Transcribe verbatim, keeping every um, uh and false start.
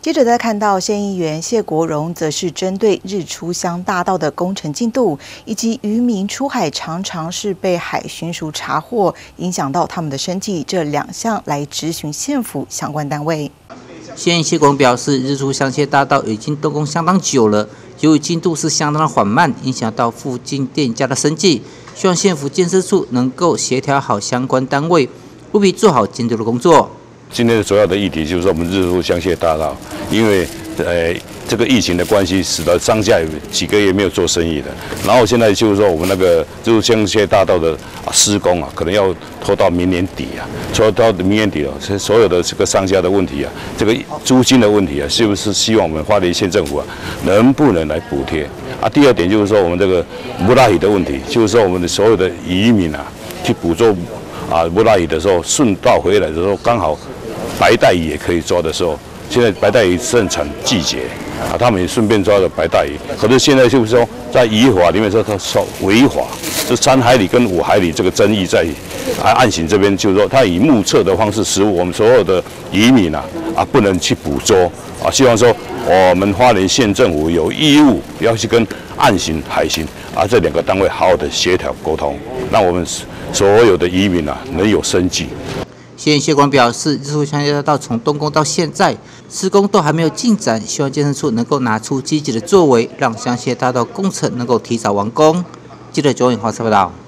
接着再看到县议员谢国荣，则是针对日出乡大道的工程进度，以及渔民出海常常是被海巡署查获，影响到他们的生计这两项来质询县府相关单位。 县议谢国荣表示，日出乡谢大道已经动工相当久了，由于进度是相当的缓慢，影响到附近店家的生计，希望县府建设处能够协调好相关单位，务必做好监督的工作。 今天的主要的议题就是说，我们日出乡谢大道，因为呃这个疫情的关系，使得商家有几个月没有做生意的。然后现在就是说，我们那个日出乡谢大道的啊施工啊，可能要拖到明年底啊，拖到明年底了，所所有的这个商家的问题啊，这个租金的问题啊，是不是希望我们花莲县政府啊，能不能来补贴啊？第二点就是说，我们这个木拉鱼的问题，就是说我们的所有的渔民啊，去捕捉啊木拉鱼的时候，顺道回来的时候，刚好白带鱼也可以抓的时候，现在白带鱼盛产季节啊，他们也顺便抓了白带鱼。可是现在就是说，在渔法里面说它说违法，就三海里跟五海里这个争议在啊岸巡这边，就是说它以目测的方式使我们所有的渔民啊啊不能去捕捉啊，希望说我们花莲县政府有义务要去跟岸巡、海巡啊这两个单位好好的协调沟通，让我们所有的渔民啊能有生计。 县议谢国荣表示，日出乡谢大道从动工到现在，施工都还没有进展，希望建设处能够拿出积极的作为，让乡谢大道工程能够提早完工。记者周颖华报道。